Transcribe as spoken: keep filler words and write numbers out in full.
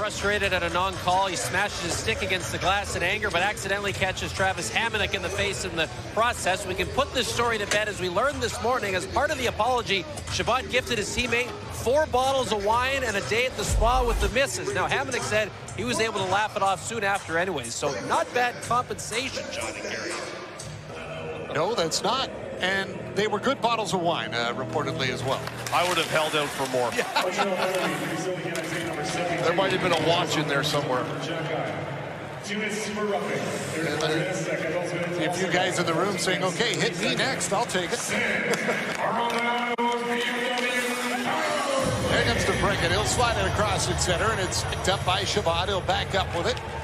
frustrated at a non-call. He smashes his stick against the glass in anger, but accidentally catches Travis Hamonic in the face in the process. We can put this story to bed. As we learned this morning, as part of the apology, Chabot gifted his teammate four bottles of wine and a day at the spa with the missus. Now, Hamonic said he was able to laugh it off soon after anyways, so not bad compensation, John and Gary. No, that's not. And they were good bottles of wine, uh, reportedly, as well. I would have held out for more. Yeah. There might have been a watch in there somewhere. A few guys in the room saying, okay, hit me next, I'll take it. There comes to bring it. He'll slide it across at center, and it's picked up by Chabot. He'll back up with it.